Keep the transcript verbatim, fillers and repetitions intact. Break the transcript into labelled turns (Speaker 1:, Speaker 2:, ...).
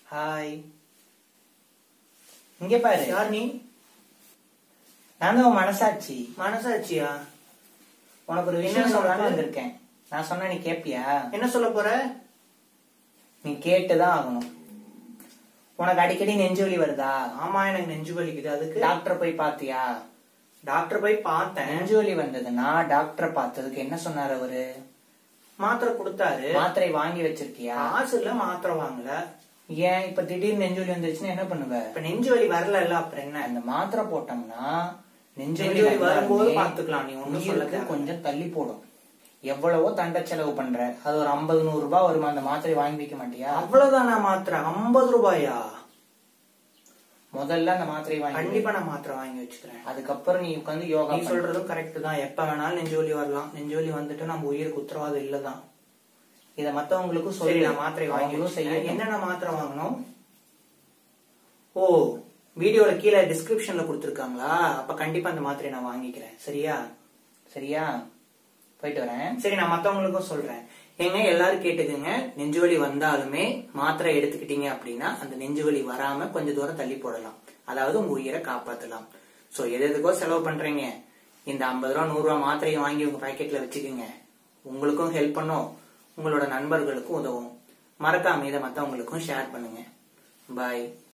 Speaker 1: Hi. இங்க பாரு.
Speaker 2: யார் நீ?
Speaker 1: நான் தான் உன் மனசாட்சி.
Speaker 2: மனசாட்சியா?
Speaker 1: உனக்கு ஒரு விஷயம் சொல்லலாம்னு வந்திருக்கேன். நான் சொன்னா நீ கேப்பியா?
Speaker 2: என்ன சொல்ல போற?
Speaker 1: நீ கேட்டுதான் ஆகணும். உனக்கு அடிக்கடி நெஞ்சு வலி வருதா?
Speaker 2: ஆமா, எனக்கு நெஞ்சு வலிக்குது. அதுக்கு
Speaker 1: டாக்டர் போய் பாத்தியா?
Speaker 2: டாக்டர் போய் பார்த்தேன்.
Speaker 1: நெஞ்சு வலி வந்ததுன்னா டாக்டர் பார்த்ததுக்கு என்ன சொன்னாரு அவரு?
Speaker 2: மாத்திரை கொடுத்தாரு.
Speaker 1: மாத்திரை வாங்கி வச்சிருக்கியா?
Speaker 2: காசு இல்ல, மாத்திரை வாங்கல.
Speaker 1: ஏன் இப்ப திடீர்னு நெஞ்சு வலி வந்துருச்சுன்னா என்ன பண்ணுவ?
Speaker 2: இப்ப நெஞ்சு வலி வரல, அப்புறம் என்ன?
Speaker 1: அந்த மாத்திரை போட்டோம்னா நெஞ்சு
Speaker 2: நெஞ்சு
Speaker 1: வலி
Speaker 2: வலி வரும்போது பாத்துக்கலாம். நீ ஒண்ணு சொல்ல
Speaker 1: உயிருக்கு கொஞ்சம் தள்ளி போடும். எவ்வளவோ தண்ட செலவு பண்ற, அது ஒரு ஐம்பது நூறு ரூபாய் வருமா? அந்த மாத்திரை வாங்கி வைக்க மாட்டியா?
Speaker 2: அவ்வளவுதானா மாத்திரை? ஐம்பது ரூபாயா?
Speaker 1: முதல்ல அந்த மாத்திரை வாங்கி.
Speaker 2: கண்டிப்பா நான் மாத்திரை வாங்கி வச்சுக்கிறேன்.
Speaker 1: அதுக்கப்புறம் நீ உட்காந்து யோகா.
Speaker 2: நீ சொல்றதும் கரெக்ட் தான். எப்ப வேணாலும் நெஞ்சு வலி வரலாம். நெஞ்சு வலி வந்துட்டு நம்ம உயிருக்கு உத்தரவாதம் இல்லதான்.
Speaker 1: இத மத்தவங்களுக்கும்
Speaker 2: சரி,
Speaker 1: சொல்லி
Speaker 2: நான் மாத்திரை வாங்கி
Speaker 1: செய்ய.
Speaker 2: என்னென்ன மாத்திரை வாங்கணும்? ஓ, வீடியோல கீழே டிஸ்கிரிப்ஷன்ல கொடுத்துருக்காங்களா? அப்ப கண்டிப்பா அந்த மாத்திரை நான் வாங்கிக்கிறேன். சரியா?
Speaker 1: சரியா? போயிட்டு வரேன்.
Speaker 2: சரி, நான் மத்தவங்களுக்கும் சொல்றேன். ஏங்க, எல்லாரும் கேட்டுக்குங்க. நெஞ்சுவலி வந்தாலுமே மாத்திரை எடுத்துக்கிட்டீங்க அப்படின்னா அந்த நெஞ்சுவலி வராம கொஞ்சம் தூரம் தள்ளி போடலாம். அதாவது உங்க உயிரை காப்பாத்தலாம். சோ எது எதுக்கோ செலவு பண்றீங்க, இந்த ஐம்பது ரூபா நூறு ரூபாய் மாத்திரையை வாங்கி உங்க பாக்கெட்ல வச்சுக்கோங்க. உங்களுக்கும் ஹெல்ப் பண்ணும், உங்களோட நண்பர்களுக்கும் உதவும். மறக்காம இதை மத்தவங்களுக்கும் ஷேர் பண்ணுங்க. பாய்.